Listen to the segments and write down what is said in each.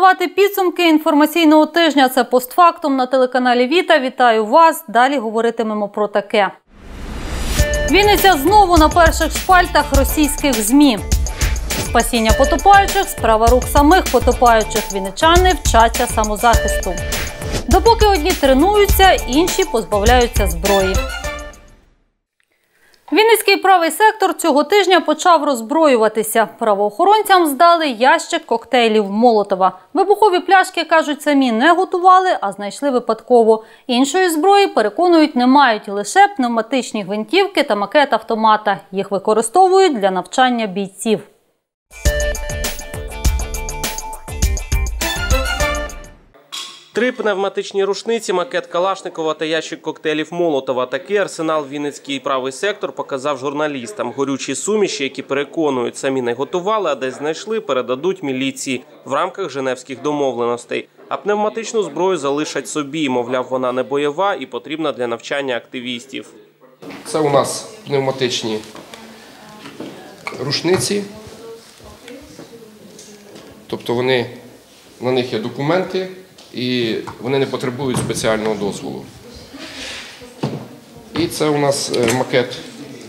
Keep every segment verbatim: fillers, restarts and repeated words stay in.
підбивати підсумки інформаційного тижня. Це постфактум на телеканалі Віта. Вітаю вас. Далі говоритимемо про таке. Вінниця знову на перших шпальтах російських ЗМІ. Спасіння потопаючих – справа рук самих потопаючих. Вінничани вчаться самозахисту. Допоки одні тренуються, інші позбавляються зброї. Вінницький правий сектор цього тижня почав роззброюватися. Правоохоронцям здали ящик коктейлів Молотова. Вибухові пляшки, кажуть, самі не готували, а знайшли випадково. Іншої зброї, переконують, не мають, лише пневматичні гвинтівки та макет автомата. Їх використовують для навчання бійців. Три пневматичні рушниці, макет Калашникова та ящик коктейлів Молотова. Такий арсенал Вінницький правий сектор показав журналістам. Горючі суміші, які, переконують, самі не готували, а десь знайшли, передадуть міліції в рамках женевських домовленостей. А пневматичну зброю залишать собі, мовляв, вона не бойова і потрібна для навчання активістів. Це у нас пневматичні рушниці, тобто вони, на них є документи, і вони не потребують спеціального дозволу. І це у нас макет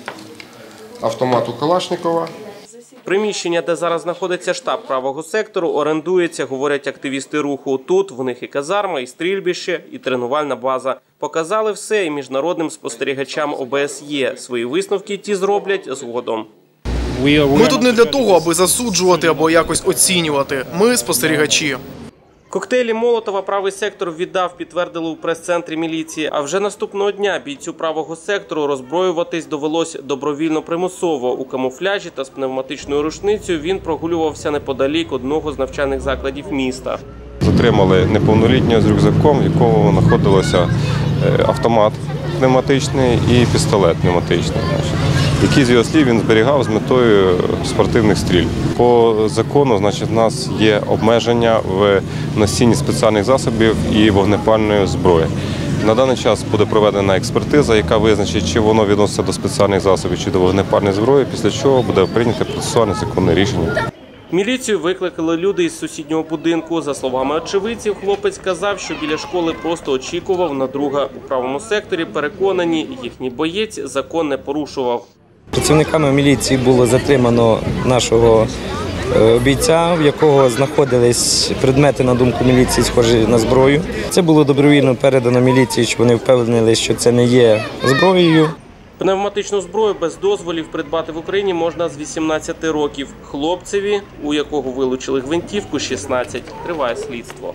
автомату Калашникова. Приміщення, де зараз знаходиться штаб правого сектору, орендується, говорять активісти руху. Тут в них і казарма, і стрільбище, і тренувальна база. Показали все і міжнародним спостерігачам О Б С Є. Свої висновки ті зроблять згодом. Ми тут не для того, аби засуджувати або якось оцінювати. Ми спостерігачі. Коктейлі Молотова правий сектор віддав, підтвердили у прес-центрі міліції. А вже наступного дня бійцю правого сектору роззброюватись довелось добровільно-примусово. У камуфляжі та з пневматичною рушницею він прогулювався неподалік одного з навчальних закладів міста. Затримали неповнолітнього з рюкзаком, в якому знаходилося автомат пневматичний і пістолет пневматичний, який, з його слів, він зберігав з метою спортивних стрільб. По закону, значить, у нас є обмеження в носінні спеціальних засобів і вогнепальної зброї. На даний час буде проведена експертиза, яка визначить, чи воно відноситься до спеціальних засобів, чи до вогнепальної зброї, після чого буде прийнято процесуальне законне рішення. Міліцію викликали люди із сусіднього будинку. За словами очевидців, хлопець казав, що біля школи просто очікував на друга. У правому секторі переконані, їхній боєць закон не порушував. Працівниками міліції було затримано нашого бійця, в якого знаходились предмети, на думку міліції, схожі на зброю. Це було добровільно передано міліції, щоб вони впевнили, що це не є зброєю. Пневматичну зброю без дозволів придбати в Україні можна з вісімнадцяти років. Хлопцеві, у якого вилучили гвинтівку, шістнадцять. Триває слідство.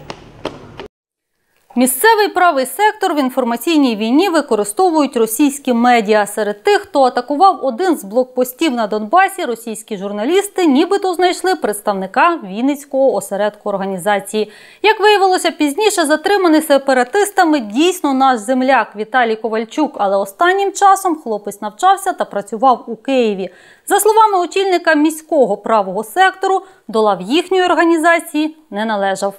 Місцевий правий сектор в інформаційній війні використовують російські медіа. Серед тих, хто атакував один з блокпостів на Донбасі, російські журналісти нібито знайшли представника Вінницького осередку організації. Як виявилося пізніше, затриманий сепаратистами дійсно наш земляк Віталій Ковальчук, але останнім часом хлопець навчався та працював у Києві. За словами очільника міського правого сектору, до лав їхньої організації не належав.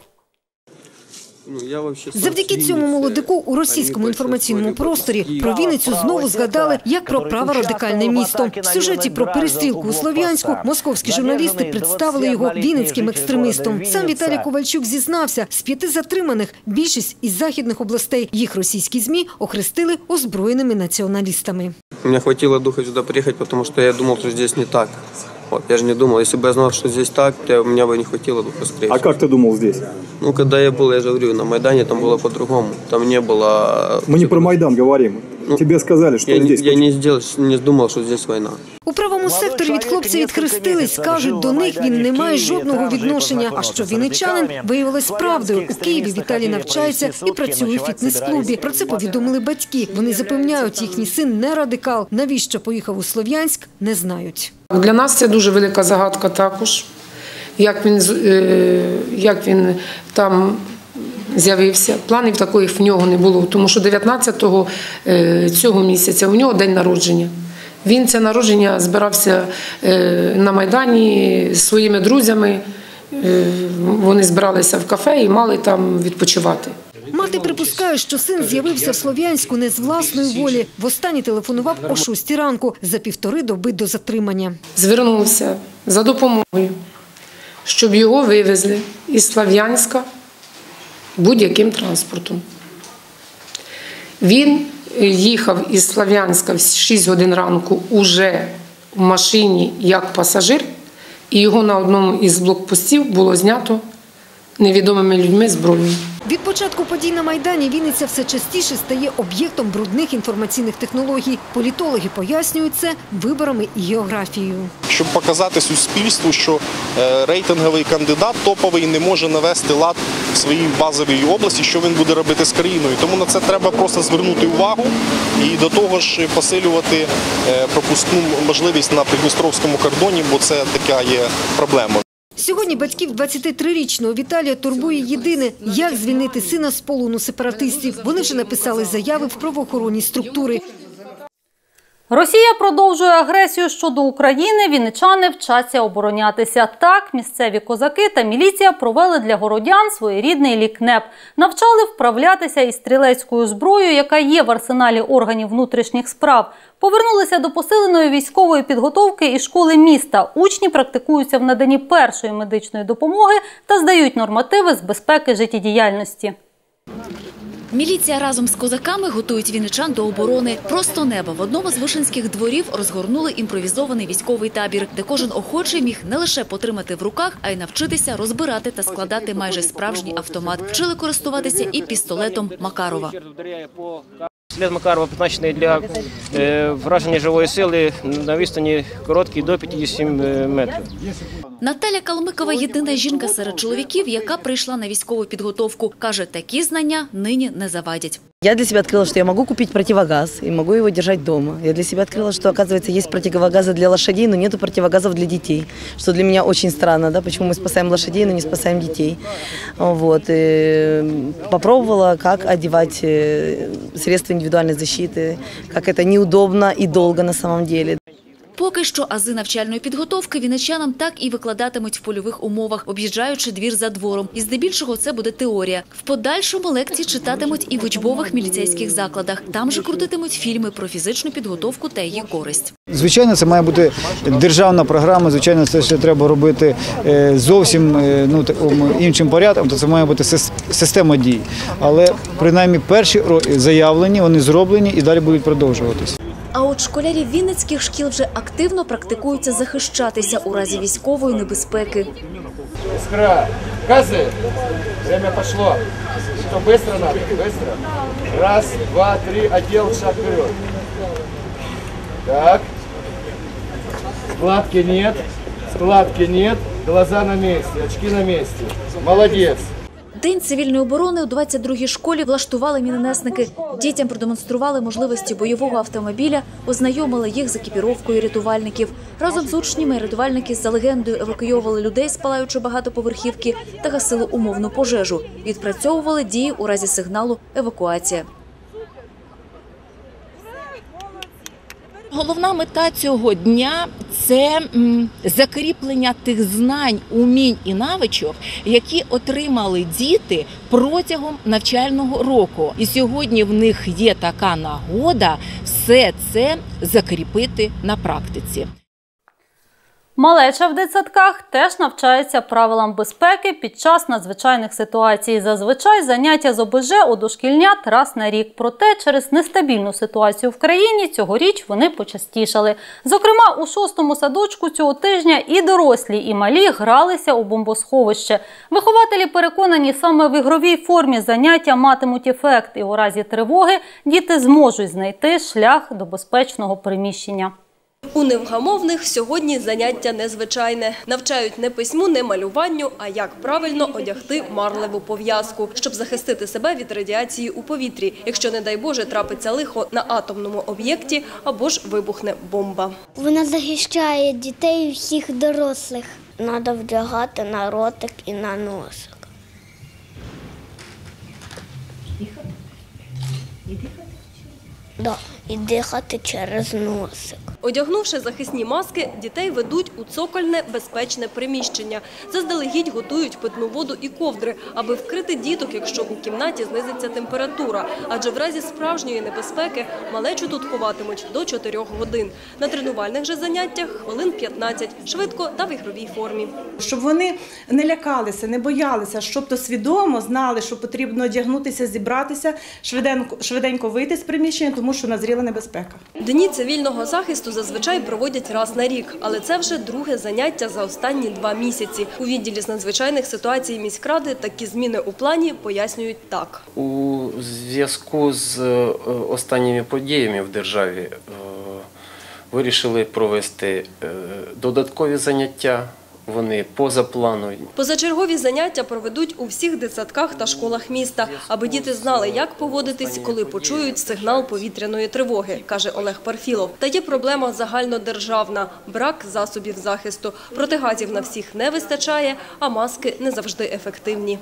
Завдяки цьому молодику у російському інформаційному просторі про Вінницю знову згадали як про праворадикальне місто. В сюжеті про перестрілку у Слов'янську московські журналісти представили його вінницьким екстремістом. Сам Віталій Ковальчук зізнався, з п'яти затриманих більшість із західних областей. Їх російські ЗМІ охрестили озброєними націоналістами. Мені хватило духу сюди приїхати, тому що я думав, що тут не так. Вот, я же не думал, если бы я знал, что здесь так, то меня бы не хватило бы быстрее. А как ты думал здесь? Ну, когда я был, я же говорю, на Майдане там было по-другому. Там не было... Мы не про Майдан говорим. Ну, тебе сказали, что я, здесь... Я не, сделал, не думал, что здесь война. У правому секторі від хлопця відхрестились. Кажуть, до них він не має жодного відношення. А що вінничанин, виявилось правдою. У Києві Віталій навчається і працює у фітнес-клубі. Про це повідомили батьки. Вони запевняють, їхній син не радикал. Навіщо поїхав у Слов'янськ, не знають. Для нас це дуже велика загадка також, як він, як він там з'явився. Планів таких в нього не було, тому що дев'ятнадцятого цього місяця у нього день народження. Він це народження збирався на Майдані зі своїми друзями, вони збиралися в кафе і мали там відпочивати. Мати припускає, що син з'явився в Слов'янську не з власної волі. Востаннє телефонував о шостій ранку, за півтори доби до затримання. Звернувся за допомогою щоб його вивезли із Слов'янська будь-яким транспортом. Він їхав із Слов'янська в шість годин ранку уже в машині як пасажир, і його на одному із блокпостів було знято невідомими людьми зброєю. Від початку подій на Майдані Вінниця все частіше стає об'єктом брудних інформаційних технологій. Політологи пояснюють це виборами і географією. Щоб показати суспільству, що рейтинговий кандидат топовий не може навести лад в своїй базовій області, що він буде робити з країною. Тому на це треба просто звернути увагу і до того ж посилювати пропускну можливість на Придністровському кордоні, бо це така є проблема. Сьогодні батьків двадцятитрирічного Віталія турбує єдине – як звільнити сина з полону сепаратистів. Вони вже написали заяви в правоохоронні структури. Росія продовжує агресію щодо України, вінничани вчаться оборонятися. Так, місцеві козаки та міліція провели для городян своєрідний лікнеп. Навчали вправлятися із стрілецькою зброєю, яка є в арсеналі органів внутрішніх справ. Повернулися до посиленої військової підготовки і школи міста. Учні практикуються в наданні першої медичної допомоги та здають нормативи з безпеки життєдіяльності. Міліція разом з козаками готують вінничан до оборони. Просто неба в одному з вишинських дворів розгорнули імпровізований військовий табір, де кожен охочий міг не лише потримати в руках, а й навчитися розбирати та складати майже справжній автомат. Вчили користуватися і пістолетом Макарова. Пістолет Макарова призначений для е, враження живої сили на відстані короткій до п'ятдесят метрів. Наталя Калмикова – єдина жінка серед чоловіків, яка прийшла на військову підготовку. Каже, такі знання нині не завадять. Я для себя открыла, что я могу купить противогаз и могу его держать дома. Я для себя открыла, что, оказывается, есть противогазы для лошадей, но нету противогазов для детей. Что для меня очень странно, да, почему мы спасаем лошадей, но не спасаем детей. Вот. И попробовала, как одевать средства индивидуальной защиты, как это неудобно и долго на самом деле. Поки що ази навчальної підготовки вінничанам так і викладатимуть в польових умовах, об'їжджаючи двір за двором. І здебільшого це буде теорія. В подальшому лекції читатимуть і в учбових міліцейських закладах. Там же крутитимуть фільми про фізичну підготовку та її користь. Звичайно, це має бути державна програма, звичайно, це ще треба робити зовсім ну, іншим порядком, то це має бути система дій. Але принаймні перші заявлені, вони зроблені і далі будуть продовжуватися. А от школярі вінницьких шкіл вже активно практикуються захищатися у разі військової небезпеки. Іскра, гази, время пошло. Что, быстро надо? Быстро. Раз, два, три, отдел, шаг вперед. Так. Складки нет, складки нет, глаза на месте, очки на месте. Молодец. День цивільної оборони у двадцять другій школі влаштували мінонесники. Дітям продемонстрували можливості бойового автомобіля, ознайомили їх з екіпіровкою рятувальників. Разом з учнями рятувальники за легендою евакуйовували людей з палаючої багатоповерхівки та гасили умовну пожежу. Відпрацьовували дії у разі сигналу «евакуація». Головна мета цього дня – це закріплення тих знань, умінь і навичок, які отримали діти протягом навчального року. І сьогодні в них є така нагода все це закріпити на практиці. Малеча в дитсадках теж навчається правилам безпеки під час надзвичайних ситуацій. Зазвичай заняття з О Б Ж у дошкільнят раз на рік. Проте через нестабільну ситуацію в країні цьогоріч вони почастішали. Зокрема, у шостому садочку цього тижня і дорослі, і малі гралися у бомбосховище. Вихователі переконані, саме в ігровій формі заняття матимуть ефект. І у разі тривоги діти зможуть знайти шлях до безпечного приміщення. У невгамовних сьогодні заняття незвичайне. Навчають не письму, не малюванню, а як правильно одягти марлеву пов'язку, щоб захистити себе від радіації у повітрі, якщо, не дай Боже, трапиться лихо на атомному об'єкті або ж вибухне бомба. Вона захищає дітей і всіх дорослих. Треба вдягати на ротик і на носик. Дихати? Так, і дихати через носик. Одягнувши захисні маски, дітей ведуть у цокольне безпечне приміщення. Заздалегідь готують питну воду і ковдри, аби вкрити діток, якщо у кімнаті знизиться температура. Адже в разі справжньої небезпеки малечу тут ховатимуть до чотирьох годин. На тренувальних же заняттях хвилин п'ятнадцять, швидко та в ігровій формі. Щоб вони не лякалися, не боялися, щоб то свідомо знали, що потрібно одягнутися, зібратися, швиденько, швиденько вийти з приміщення, тому що назріла небезпека. Дні цивільного захисту зазвичай проводять раз на рік, але це вже друге заняття за останні два місяці. У відділі з надзвичайних ситуацій міськради такі зміни у плані пояснюють так. У зв'язку з останніми подіями в державі вирішили провести додаткові заняття. Вони поза планом. Позачергові заняття проведуть у всіх дитсадках та школах міста, аби діти знали, як поводитись, коли почують сигнал повітряної тривоги, каже Олег Парфілов. Та є проблема загальнодержавна – брак засобів захисту. Протигазів на всіх не вистачає, а маски не завжди ефективні.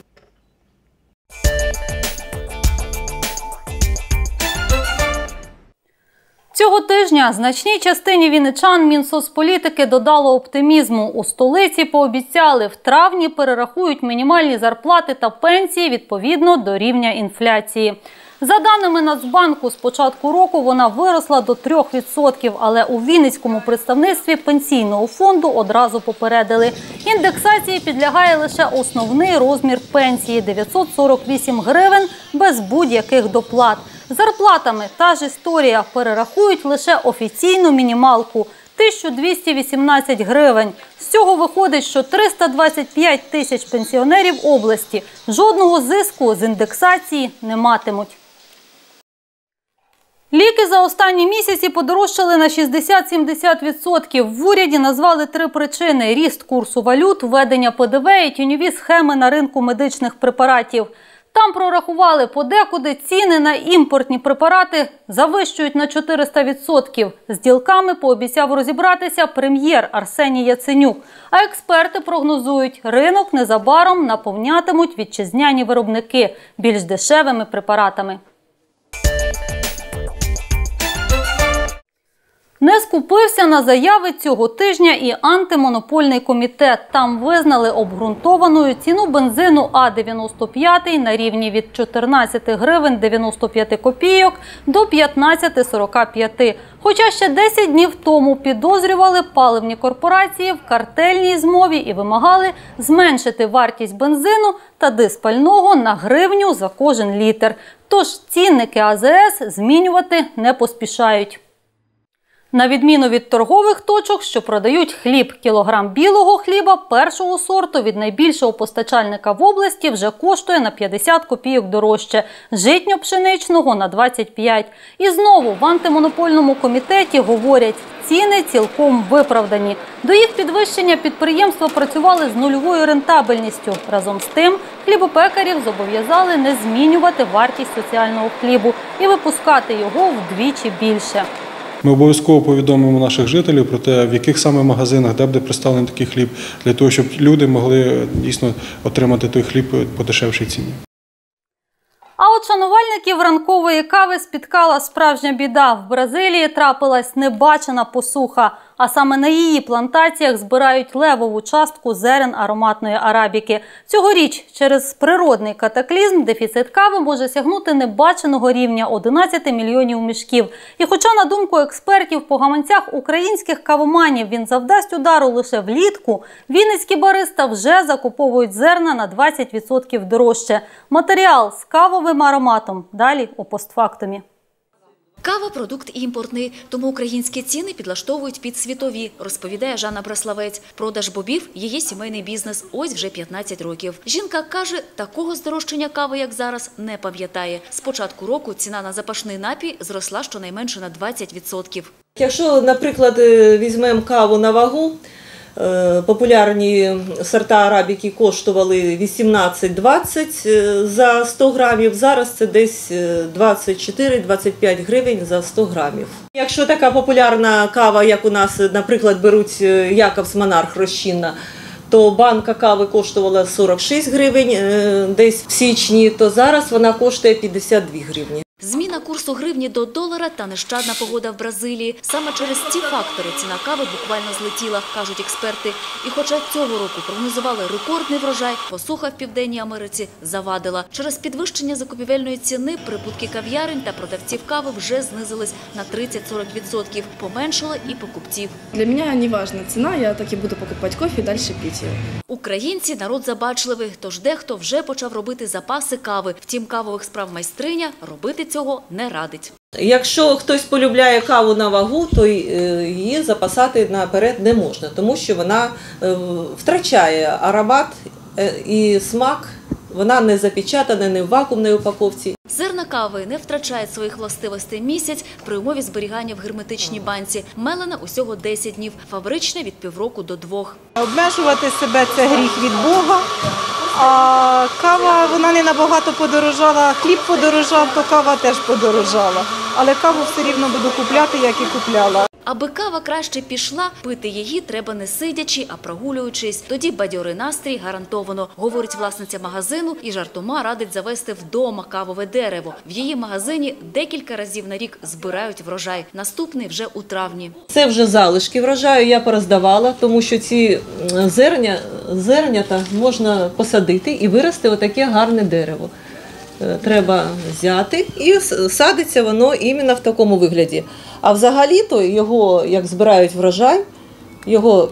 Цього тижня значній частині вінничан Мінсоцполітики додало оптимізму. У столиці пообіцяли, в травні перерахують мінімальні зарплати та пенсії відповідно до рівня інфляції. За даними Нацбанку, з початку року вона виросла до трьох відсотків, але у Вінницькому представництві Пенсійного фонду одразу попередили. Індексації підлягає лише основний розмір пенсії – дев'ятсот сорок вісім гривень без будь-яких доплат. Зарплатами та ж історія, перерахують лише офіційну мінімалку – тисячу двісті вісімнадцять гривень. З цього виходить, що триста двадцять п'ять тисяч пенсіонерів області жодного зиску з індексації не матимуть. Ліки за останні місяці подорожчали на шістдесят-сімдесят відсотків. В уряді назвали три причини – ріст курсу валют, введення Пе Де Ве і тіньові схеми на ринку медичних препаратів. Там прорахували, подекуди ціни на імпортні препарати завищують на чотириста відсотків. З ділками пообіцяв розібратися прем'єр Арсеній Яценюк. А експерти прогнозують, ринок незабаром наповнятимуть вітчизняні виробники більш дешевими препаратами. Не скупився на заяви цього тижня і антимонопольний комітет. Там визнали обґрунтованою ціну бензину А дев'яносто п'ять на рівні від чотирнадцяти гривень дев'яносто п'ять копійок до п'ятнадцяти сорока п'яти. Хоча ще десять днів тому підозрювали паливні корпорації в картельній змові і вимагали зменшити вартість бензину та диспального на гривню за кожен літр. Тож цінники АЗе Ес змінювати не поспішають. На відміну від торгових точок, що продають хліб, кілограм білого хліба першого сорту від найбільшого постачальника в області вже коштує на п'ятдесят копійок дорожче, житньо-пшеничного – на двадцять п'ять. І знову в антимонопольному комітеті говорять, ціни цілком виправдані. До їх підвищення підприємства працювали з нульовою рентабельністю. Разом з тим, хлібопекарів зобов'язали не змінювати вартість соціального хлібу і випускати його вдвічі більше. Ми обов'язково повідомимо наших жителів про те, в яких саме магазинах, де буде представлений такий хліб, для того, щоб люди могли дійсно отримати той хліб по дешевшій ціні. А от шанувальників ранкової кави спіткала справжня біда. В Бразилії трапилась небачена посуха, а саме на її плантаціях збирають левову частку зерен ароматної арабіки. Цьогоріч через природний катаклізм дефіцит кави може сягнути небаченого рівня – одинадцяти мільйонів мішків. І хоча, на думку експертів, по гаманцях українських кавоманів він завдасть удару лише влітку, вінницькі бариста вже закуповують зерна на двадцять відсотків дорожче. Матеріал з кавовим ароматом. Далі у постфактумі. Кава – продукт імпортний, тому українські ціни підлаштовують під світові, розповідає Жанна Браславець. Продаж бобів – її сімейний бізнес, ось вже п'ятнадцять років. Жінка каже, такого здорожчання кави, як зараз, не пам'ятає. З початку року ціна на запашний напій зросла щонайменше на двадцять відсотків. Якщо, наприклад, візьмемо каву на вагу, популярні сорта арабіки коштували вісімнадцять - двадцять за сто грамів, зараз це десь двадцять чотири - двадцять п'ять гривень за сто грамів. Якщо така популярна кава, як у нас, наприклад, беруть Якобс Монарх розчинна, то банка кави коштувала сорок шість гривень десь в січні, то зараз вона коштує п'ятдесят дві гривні. Зміна курсу гривні до долара та нещадна погода в Бразилії. Саме через ці фактори ціна кави буквально злетіла, кажуть експерти. І хоча цього року прогнозували рекордний врожай, посуха в Південній Америці завадила. Через підвищення закупівельної ціни прибутки кав'ярень та продавців кави вже знизились на тридцять-сорок відсотків. Поменшало і покупців. Для мене не важлива ціна, я так і буду покупати кофе і далі пити його. Українці – народ забачливий, тож дехто вже почав робити запаси кави. Втім, кавових справ майстриня робити цього не радить. Якщо хтось полюбляє каву на вагу, то її запасати наперед не можна, тому що вона втрачає аромат і смак, вона не запечатана, не в вакуумній упаковці. Зерна кави не втрачають своїх властивостей місяць при умові зберігання в герметичній банці. Мелена усього десять днів, фабричне – від півроку до двох. Обмежувати себе – це гріх від Бога. А кава, вона не набагато подорожала, хліб подорожав, то кава теж подорожала. Але каву все рівно буду купляти, як і купляла. Аби кава краще пішла, пити її треба не сидячи, а прогулюючись. Тоді бадьорий настрій гарантовано, говорить власниця магазину і жартома радить завести вдома кавове дерево. В її магазині декілька разів на рік збирають врожай. Наступний вже у травні. Це вже залишки врожаю, я пороздавала, тому що ці зерня, зернята можна посадити і вирости отаке гарне дерево. Треба взяти і садиться воно іменно в такому вигляді. А взагалі-то його, як збирають врожай, його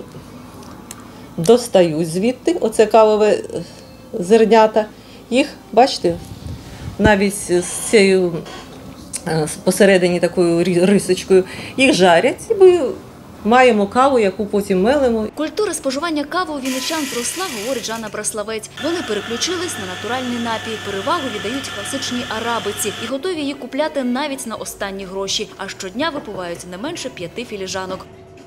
достають звідти, оце кавове зернята. Їх, бачите, навіть з цією посередині такою рисочкою, їх жарять і ми маємо каву, яку потім мелимо. Культура споживання кави у вінничан зросла, говорить Жанна Браславець. Вони переключились на натуральний напій, перевагу віддають класичній арабиці і готові її купляти навіть на останні гроші. А щодня випивають не менше п'яти філіжанок.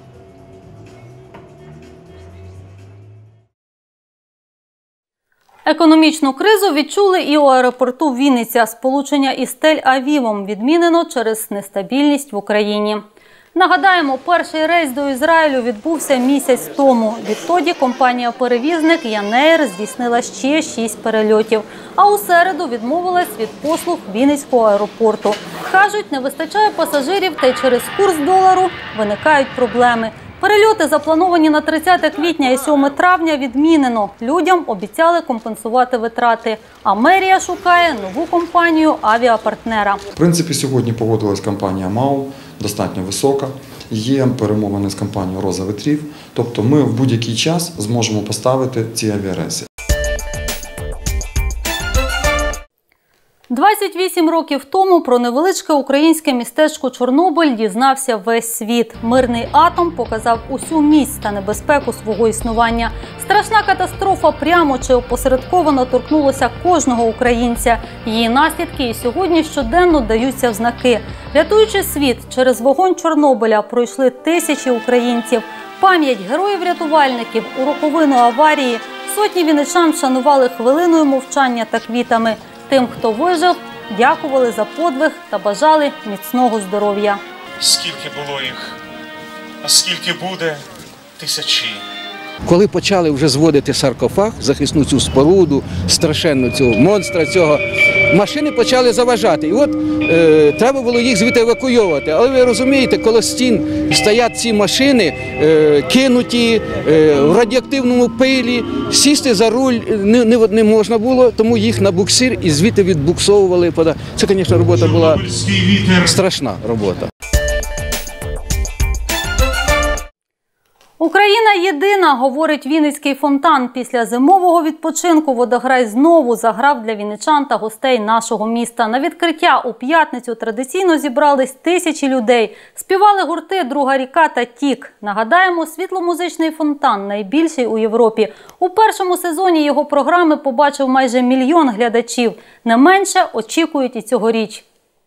Економічну кризу відчули і у аеропорту Вінниця. Сполучення із Тель-Авівом відмінено через нестабільність в Україні. Нагадаємо, перший рейс до Ізраїлю відбувся місяць тому. Відтоді компанія-перевізник «Янеєр» здійснила ще шість перельотів. А у середу відмовилась від послуг Вінницького аеропорту. Кажуть, не вистачає пасажирів, та й через курс долару виникають проблеми. Перельоти, заплановані на тридцяте квітня і сьоме травня, відмінено. Людям обіцяли компенсувати витрати. А мерія шукає нову компанію-авіапартнера. В принципі, сьогодні погодилась компанія МАУ, достатньо висока. Є перемовини з компанією «Роза Ветрів». Тобто ми в будь-який час зможемо поставити ці авіарейси. двадцять вісім років тому про невеличке українське містечко Чорнобиль дізнався весь світ. Мирний атом показав усю міць та небезпеку свого існування. Страшна катастрофа прямо чи опосередковано торкнулася кожного українця. Її наслідки і сьогодні щоденно даються в знаки. Рятуючи світ, через вогонь Чорнобиля пройшли тисячі українців. Пам'ять героїв-рятувальників у роковину аварії сотні вінничан вшанували хвилиною мовчання та квітами. Тим, хто вижив, дякували за подвиг та бажали міцного здоров'я. Скільки було їх, а скільки буде – тисячі. Коли почали вже зводити саркофаг, захисну цю споруду, страшенну цього монстра цього, машини почали заважати. І от е, треба було їх звідти евакуйовувати. Але ви розумієте, коли стін стоять ці машини, е, кинуті, е, в радіоактивному пилі, сісти за руль не, не, не можна було, тому їх на буксир і звідти відбуксовували. Це, звісно, робота була страшна робота. Україна єдина, говорить Вінницький фонтан. Після зимового відпочинку водограй знову заграв для вінничан та гостей нашого міста. На відкриття у п'ятницю традиційно зібрались тисячі людей. Співали гурти «Друга ріка» та «Тік». Нагадаємо, світломузичний фонтан – найбільший у Європі. У першому сезоні його програми побачив майже мільйон глядачів. Не менше очікують і цьогоріч.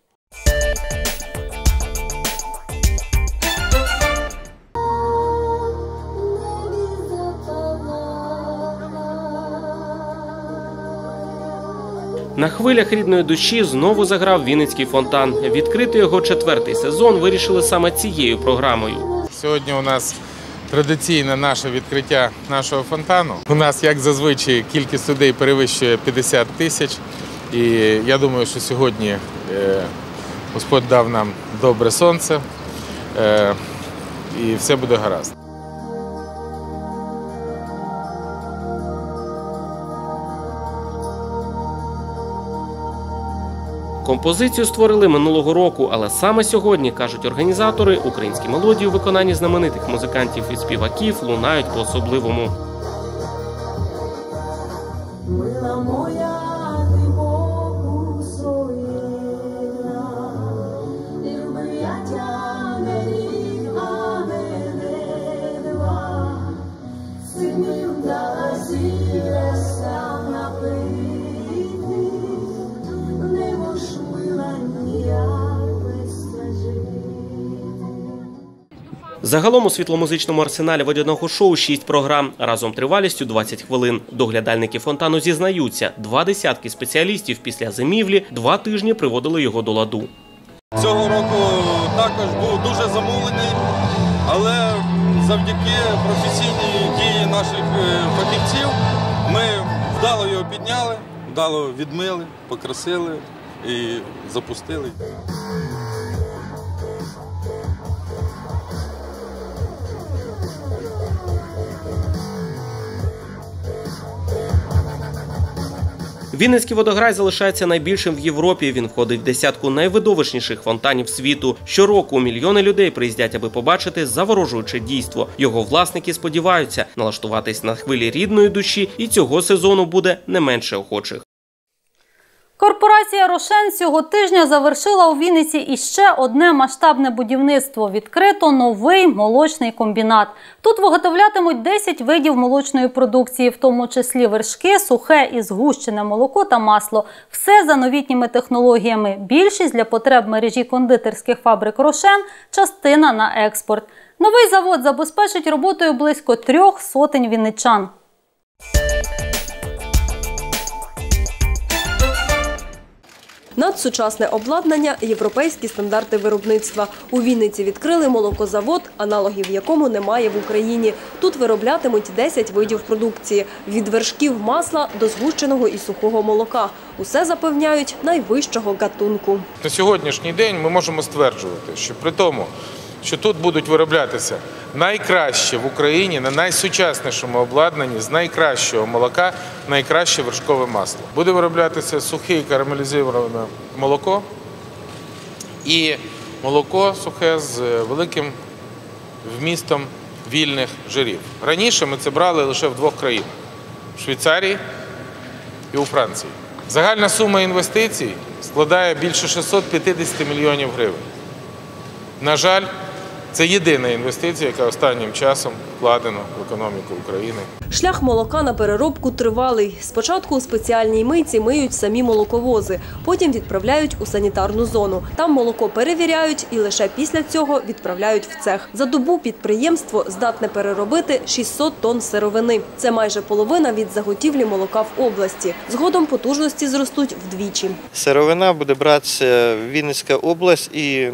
На хвилях рідної душі знову заграв Вінницький фонтан. Відкрити його четвертий сезон вирішили саме цією програмою. Сьогодні у нас традиційне наше відкриття нашого фонтану. У нас, як зазвичай, кількість людей перевищує п'ятдесят тисяч. І я думаю, що сьогодні Господь дав нам добре сонце, і все буде гаразд. Композицію створили минулого року, але саме сьогодні, кажуть організатори, українські мелодії у виконанні знаменитих музикантів і співаків лунають по-особливому. Загалом у світломузичному арсеналі водяного шоу шість програм, разом тривалістю двадцять хвилин. Доглядальники фонтану зізнаються, два десятки спеціалістів після зимівлі два тижні приводили його до ладу. Цього року також був дуже замулений, але завдяки професійній дії наших фахівців ми вдало його підняли, вдало відмили, покрасили і запустили. Вінницький водограй залишається найбільшим в Європі. Він входить в десятку найвидовищніших фонтанів світу. Щороку мільйони людей приїздять, аби побачити заворожуюче дійство. Його власники сподіваються налаштуватись на хвилі рідної душі, і цього сезону буде не менше охочих. Корпорація «Рошен» цього тижня завершила у Вінниці іще одне масштабне будівництво. Відкрито новий молочний комбінат. Тут виготовлятимуть десять видів молочної продукції, в тому числі вершки, сухе і згущене молоко та масло. Все за новітніми технологіями. Більшість для потреб мережі кондитерських фабрик «Рошен», частина на експорт. Новий завод забезпечить роботою близько трьох сотень вінничан. Надсучасне обладнання, європейські стандарти виробництва. У Вінниці відкрили молокозавод, аналогів якому немає в Україні. Тут вироблятимуть десять видів продукції – від вершків масла до згущеного і сухого молока. Усе запевняють найвищого гатунку. На сьогоднішній день ми можемо стверджувати, що при тому, що тут будуть вироблятися найкраще в Україні, на найсучаснішому обладнанні, з найкращого молока, найкраще вершкове масло. Буде вироблятися сухе і карамелізоване молоко і молоко сухе з великим вмістом вільних жирів. Раніше ми це брали лише в двох країнах – в Швейцарії і у Франції. Загальна сума інвестицій складає більше шістсот п'ятдесят мільйонів гривень. На жаль, це єдина інвестиція, яка останнім часом вкладена в економіку України. Шлях молока на переробку тривалий. Спочатку у спеціальній мийці миють самі молоковози, потім відправляють у санітарну зону. Там молоко перевіряють і лише після цього відправляють в цех. За добу підприємство здатне переробити шістсот тонн сировини. Це майже половина від заготівлі молока в області. Згодом потужності зростуть вдвічі. Сировина буде братися Вінницька область і...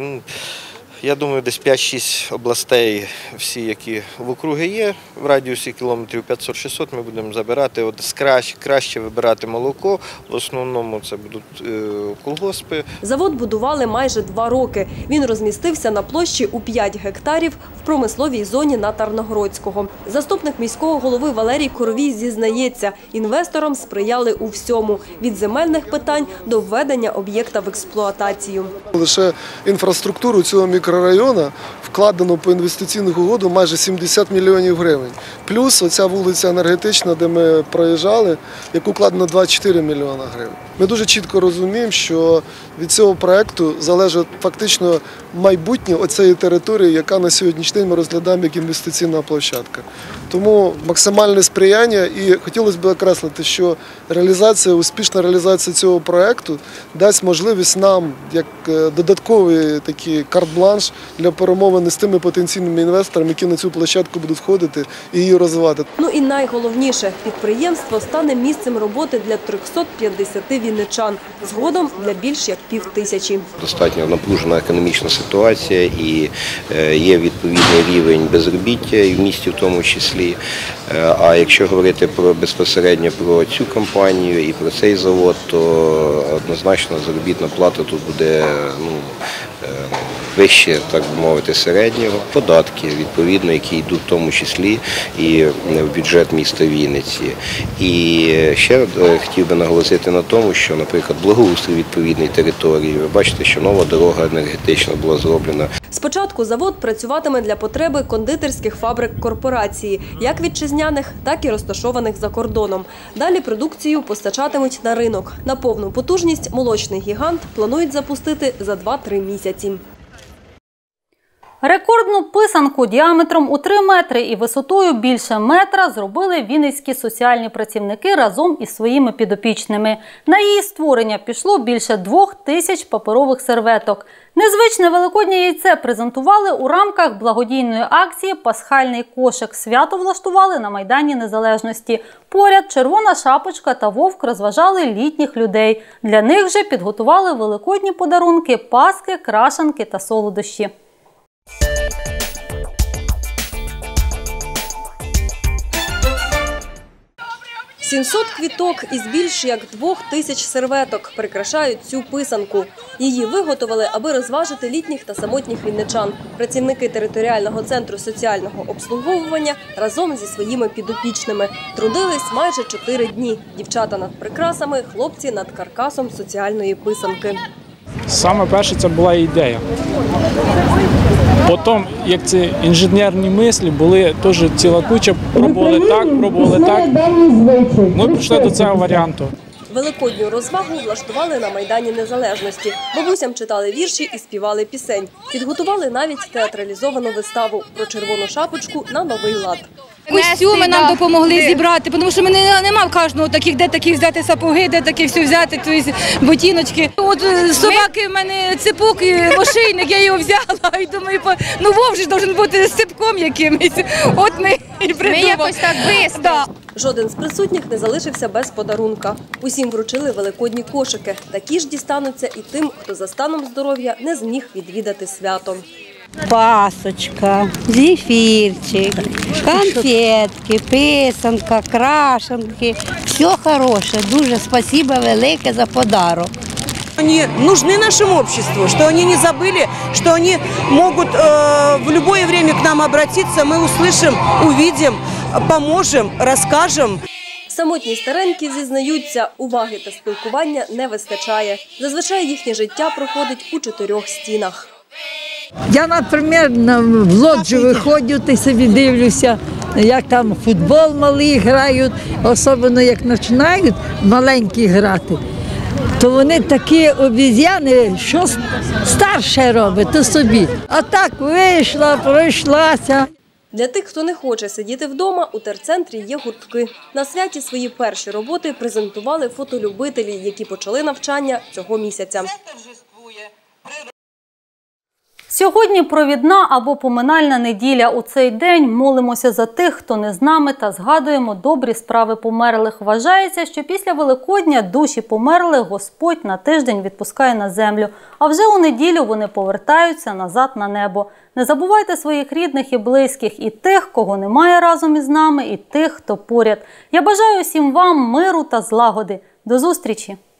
Я думаю, десь п'ять-шість областей, всі, які в округи є, в радіусі кілометрів п'ятсот-шістсот ми будемо забирати, от краще, краще вибирати молоко, в основному це будуть е, колгоспи. Завод будували майже два роки. Він розмістився на площі у п'ять гектарів в промисловій зоні на Тарногородського. Заступник міського голови Валерій Коровій зізнається, інвесторам сприяли у всьому – від земельних питань до введення об'єкта в експлуатацію. Лише інфраструктуру цього мікрорайону району вкладено по інвестиційних угодах майже сімдесят мільйонів гривень. Плюс оця вулиця енергетична, де ми проїжджали, яку вкладено двадцять чотири мільйона гривень. Ми дуже чітко розуміємо, що від цього проєкту залежить фактично майбутнє оцієї території, яка на сьогоднішній день ми розглядаємо як інвестиційна площадка. Тому максимальне сприяння, і хотілося б окреслити, що реалізація, успішна реалізація цього проєкту дасть можливість нам, як додатковий такий карт-бланш для перемовин з тими потенційними інвесторами, які на цю площадку будуть входити і її розвивати. Ну і найголовніше – підприємство стане місцем роботи для трьохсот п'ятдесяти вінничан, згодом для більш як пів тисячі. Достатньо напружена економічна ситуація і є відповідний рівень безробіття і в місті в тому числі. А якщо говорити про безпосередньо про цю компанію і про цей завод, то однозначно заробітна плата тут буде ну, вище, так би мовити, середнього, податки, відповідно, які йдуть в тому числі і в бюджет міста Вінниці. І ще хотів би наголосити на тому, що, наприклад, благоустрій відповідної території, ви бачите, що нова дорога енергетична була зроблена. Спочатку завод працюватиме для потреби кондитерських фабрик корпорації, як вітчизняних, так і розташованих за кордоном. Далі продукцію постачатимуть на ринок. На повну потужність молочний гігант планують запустити за два-три місяці. Рекордну писанку діаметром у три метри і висотою більше метра зробили вінницькі соціальні працівники разом із своїми підопічними. На її створення пішло більше двох тисяч паперових серветок. Незвичне великоднє яйце презентували у рамках благодійної акції «Пасхальний кошик». Свято влаштували на Майдані Незалежності. Поряд червона шапочка та вовк розважали літніх людей. Для них же підготували великодні подарунки, паски, крашанки та солодощі. сімсот квіток із більш як двох тисяч серветок прикрашають цю писанку. Її виготовили, аби розважити літніх та самотніх вінничан. Працівники територіального центру соціального обслуговування разом зі своїми підопічними трудились майже чотири дні. Дівчата над прикрасами, хлопці над каркасом соціальної писанки. Саме перше це була ідея. Потім, як ці інженерні мислі, були теж ціла куча, пробували так, пробували так. Ми прийшли до цього варіанту. Великодню розвагу влаштували на Майдані Незалежності. Бабусям читали вірші і співали пісень. Підготували навіть театралізовану виставу про червону шапочку на новий лад. Костюми нам допомогли зібрати, тому що мене немає в кожного таких, де такі взяти сапоги, де такі все взяти, тобто ботиночки. От собаки в мене ципок, ошейник, я його взяла і думаю, ну вовк же має бути з ципком якимось. От ми і придумали. Ми якось так швидко. Жоден з присутніх не залишився без подарунка. Усім вручили великодні кошики. Такі ж дістануться і тим, хто за станом здоров'я не зміг відвідати свято. Пасочка, зефірчик, конфетки, писанка, крашенки. Все хороше. Дуже спасибо велике за подарок. Они нужны нашему обществу, что они не забыли, что они могут э, в любое время к нам обратиться, мы услышим, увидим, поможем, расскажем. Самотні старенькі зізнаються, уваги та спілкування не вистачає. Зазвичай їхнє життя проходить у чотирьох стінах. Я, наприклад, в лоджію виходжу і собі дивлюся, як там футбол малий грають, особливо як починають маленькі грати, то вони такі обіз'яни, що старше робить, то собі. А так вийшла, пройшлася. Для тих, хто не хоче сидіти вдома, у терцентрі є гуртки. На святі свої перші роботи презентували фотолюбителі, які почали навчання цього місяця. Сьогодні провідна або поминальна неділя. У цей день молимося за тих, хто не з нами, та згадуємо добрі справи померлих. Вважається, що після Великодня душі померлих Господь на тиждень відпускає на землю, а вже у неділю вони повертаються назад на небо. Не забувайте своїх рідних і близьких, і тих, кого немає разом із нами, і тих, хто поряд. Я бажаю всім вам миру та злагоди. До зустрічі!